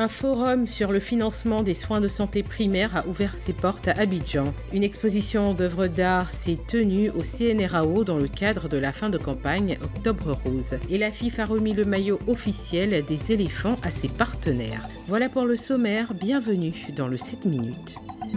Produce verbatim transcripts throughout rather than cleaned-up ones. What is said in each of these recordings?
Un forum sur le financement des soins de santé primaires a ouvert ses portes à Abidjan. Une exposition d'œuvres d'art s'est tenue au C N R A O dans le cadre de la fin de campagne Octobre Rose. Et la F I F a remis le maillot officiel des éléphants à ses partenaires. Voilà pour le sommaire, bienvenue dans le sept minutes.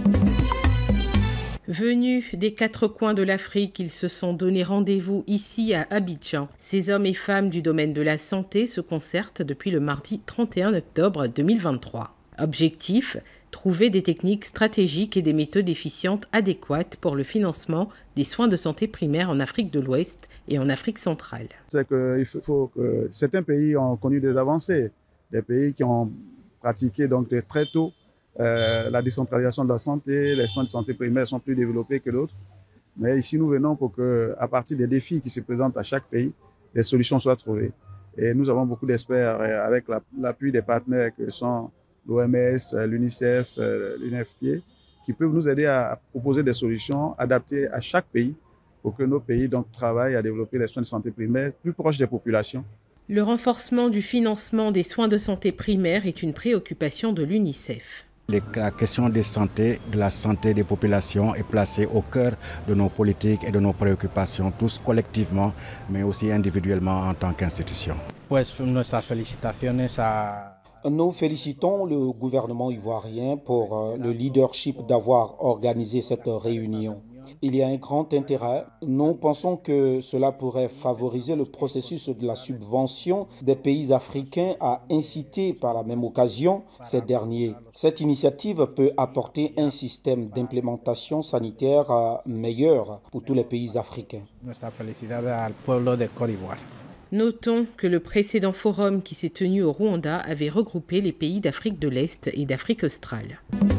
Venus des quatre coins de l'Afrique, ils se sont donné rendez-vous ici à Abidjan. Ces hommes et femmes du domaine de la santé se concertent depuis le mardi trente et un octobre deux mille vingt-trois. Objectif, trouver des techniques stratégiques et des méthodes efficientes adéquates pour le financement des soins de santé primaires en Afrique de l'Ouest et en Afrique centrale. C'est qu'il faut que certains pays ont connu des avancées, des pays qui ont pratiqué donc très tôt Euh, la décentralisation de la santé, les soins de santé primaires sont plus développés que d'autres. Mais ici, nous venons pour que, à partir des défis qui se présentent à chaque pays, des solutions soient trouvées. Et nous avons beaucoup d'experts avec l'appui des partenaires que sont l'O M S, l'UNICEF, l'U N F P A, qui peuvent nous aider à proposer des solutions adaptées à chaque pays pour que nos pays donc, travaillent à développer les soins de santé primaires plus proches des populations. Le renforcement du financement des soins de santé primaires est une préoccupation de l'UNICEF. La question de santé, de la santé des populations est placée au cœur de nos politiques et de nos préoccupations, tous collectivement, mais aussi individuellement en tant qu'institution. Nous félicitons le gouvernement ivoirien pour le leadership d'avoir organisé cette réunion. Il y a un grand intérêt. Nous pensons que cela pourrait favoriser le processus de la subvention des pays africains à inciter par la même occasion ces derniers. Cette initiative peut apporter un système d'implémentation sanitaire meilleur pour tous les pays africains. Notons que le précédent forum qui s'est tenu au Rwanda avait regroupé les pays d'Afrique de l'Est et d'Afrique australe.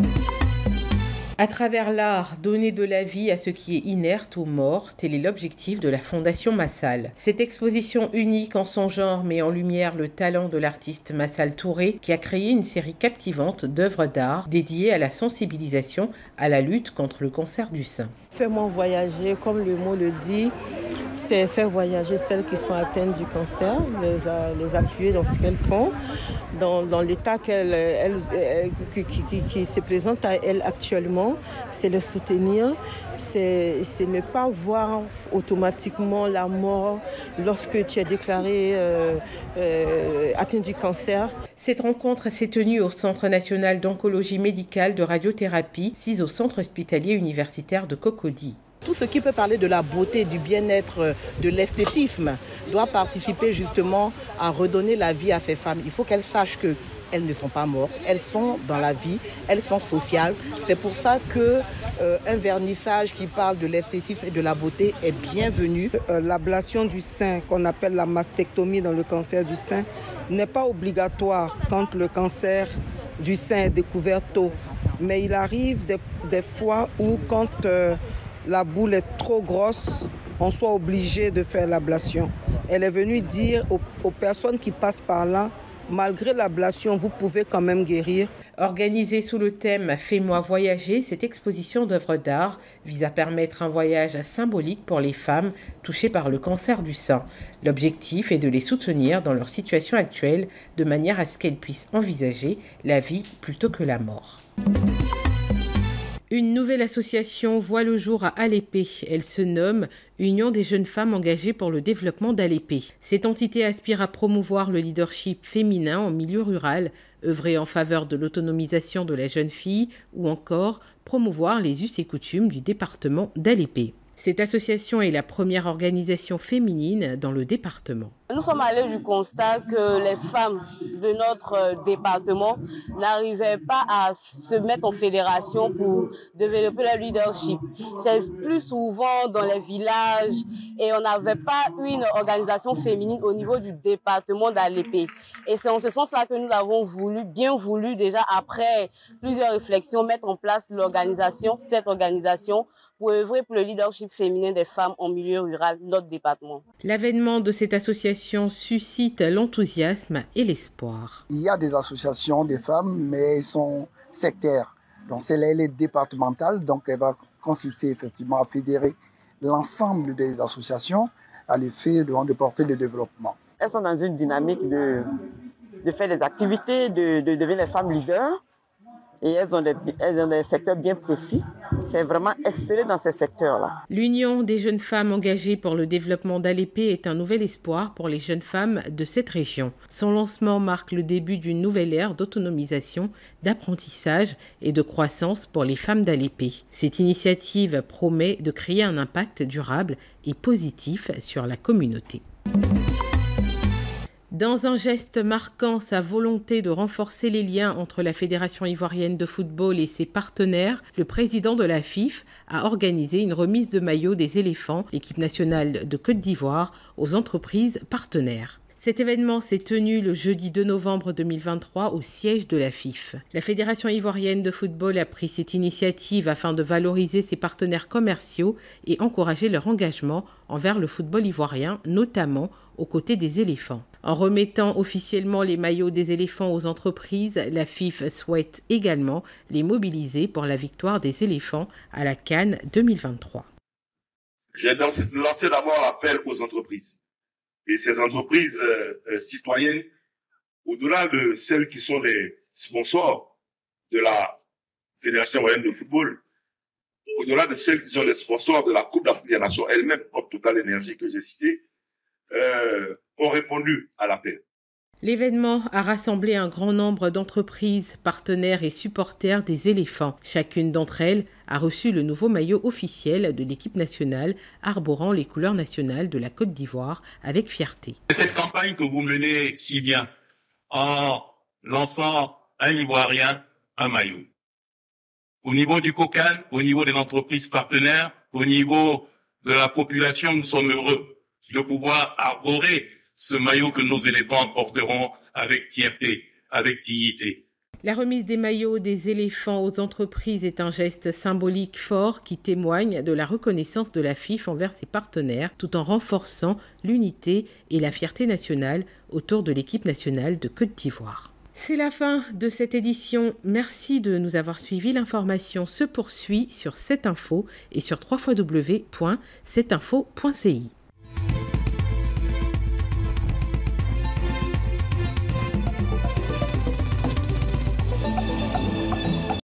À travers l'art, donner de la vie à ce qui est inerte ou mort, tel est l'objectif de la Fondation Massal. Cette exposition unique en son genre met en lumière le talent de l'artiste Massal Touré qui a créé une série captivante d'œuvres d'art dédiées à la sensibilisation à la lutte contre le cancer du sein. Fais-moi voyager, comme le mot le dit, c'est faire voyager celles qui sont atteintes du cancer, les, les appuyer dans ce qu'elles font, dans, dans l'état qu'elles, elles, elles, qui, qui, qui se présente à elles actuellement, c'est les soutenir, c'est, c'est ne pas voir automatiquement la mort lorsque tu es déclaré euh, euh, atteint du cancer. Cette rencontre s'est tenue au Centre national d'oncologie médicale de radiothérapie, situé au centre hospitalier universitaire de Cocody. Tout ce qui peut parler de la beauté, du bien-être, de l'esthétisme doit participer justement à redonner la vie à ces femmes. Il faut qu'elles sachent qu'elles ne sont pas mortes, elles sont dans la vie, elles sont sociales. C'est pour ça qu'un euh, vernissage qui parle de l'esthétisme et de la beauté est bienvenu. Euh, l'ablation du sein, qu'on appelle la mastectomie dans le cancer du sein, n'est pas obligatoire quand le cancer du sein est découvert tôt. Mais il arrive des, des fois où quand... Euh, la boule est trop grosse, on soit obligé de faire l'ablation. Elle est venue dire aux, aux personnes qui passent par là, malgré l'ablation, vous pouvez quand même guérir. Organisée sous le thème « Fais-moi voyager », cette exposition d'œuvres d'art vise à permettre un voyage symbolique pour les femmes touchées par le cancer du sein. L'objectif est de les soutenir dans leur situation actuelle de manière à ce qu'elles puissent envisager la vie plutôt que la mort. Une nouvelle association voit le jour à Alépé. Elle se nomme Union des jeunes femmes engagées pour le développement d'Alépé. Cette entité aspire à promouvoir le leadership féminin en milieu rural, œuvrer en faveur de l'autonomisation de la jeune fille ou encore promouvoir les us et coutumes du département d'Alépé. Cette association est la première organisation féminine dans le département. Nous sommes allés du constat que les femmes de notre département n'arrivaient pas à se mettre en fédération pour développer le leadership. C'est plus souvent dans les villages et on n'avait pas une organisation féminine au niveau du département d'Alépé. Et c'est en ce sens-là que nous avons voulu, bien voulu déjà après plusieurs réflexions, mettre en place l'organisation, cette organisation, pour œuvrer pour le leadership féminin des femmes en milieu rural, notre département. L'avènement de cette association suscite l'enthousiasme et l'espoir. Il y a des associations des femmes, mais elles sont sectaires. Donc celle-là est départementale, donc elle va consister effectivement à fédérer l'ensemble des associations à l'effet de, de porter le développement. Elles sont dans une dynamique de de faire des activités, de, de devenir des femmes leaders. Et elles ont, des, elles ont des secteurs bien précis. C'est vraiment exceller dans ces secteurs-là. L'Union des jeunes femmes engagées pour le développement d'Alépé est un nouvel espoir pour les jeunes femmes de cette région. Son lancement marque le début d'une nouvelle ère d'autonomisation, d'apprentissage et de croissance pour les femmes d'Alépé. Cette initiative promet de créer un impact durable et positif sur la communauté. Dans un geste marquant sa volonté de renforcer les liens entre la Fédération ivoirienne de football et ses partenaires, le président de la F I F a organisé une remise de maillots des éléphants, l'équipe nationale de Côte d'Ivoire, aux entreprises partenaires. Cet événement s'est tenu le jeudi deux novembre deux mille vingt-trois au siège de la F I F. La Fédération ivoirienne de football a pris cette initiative afin de valoriser ses partenaires commerciaux et encourager leur engagement envers le football ivoirien, notamment aux côtés des éléphants. En remettant officiellement les maillots des éléphants aux entreprises, la F I F souhaite également les mobiliser pour la victoire des éléphants à la CAN deux mille vingt-trois. J'ai lancé d'abord l'appel aux entreprises. Et ces entreprises euh, euh, citoyennes, au-delà de celles qui sont les sponsors de la Fédération ivoirienne de football, au-delà de celles qui sont les sponsors de la Coupe d'Afrique des Nations elle-même, comme Total Énergie que j'ai cité, euh, ont répondu à l'appel. L'événement a rassemblé un grand nombre d'entreprises, partenaires et supporters des éléphants. Chacune d'entre elles a reçu le nouveau maillot officiel de l'équipe nationale arborant les couleurs nationales de la Côte d'Ivoire avec fierté. Cette campagne que vous menez si bien en lançant un Ivoirien, un maillot. Au niveau du COCAN, au niveau des entreprises partenaires, au niveau de la population, nous sommes heureux de pouvoir arborer ce maillot que nos éléphants porteront avec fierté, avec dignité. La remise des maillots des éléphants aux entreprises est un geste symbolique fort qui témoigne de la reconnaissance de la F I F envers ses partenaires tout en renforçant l'unité et la fierté nationale autour de l'équipe nationale de Côte d'Ivoire. C'est la fin de cette édition. Merci de nous avoir suivis. L'information se poursuit sur sept info et sur w w w point sept info point c i.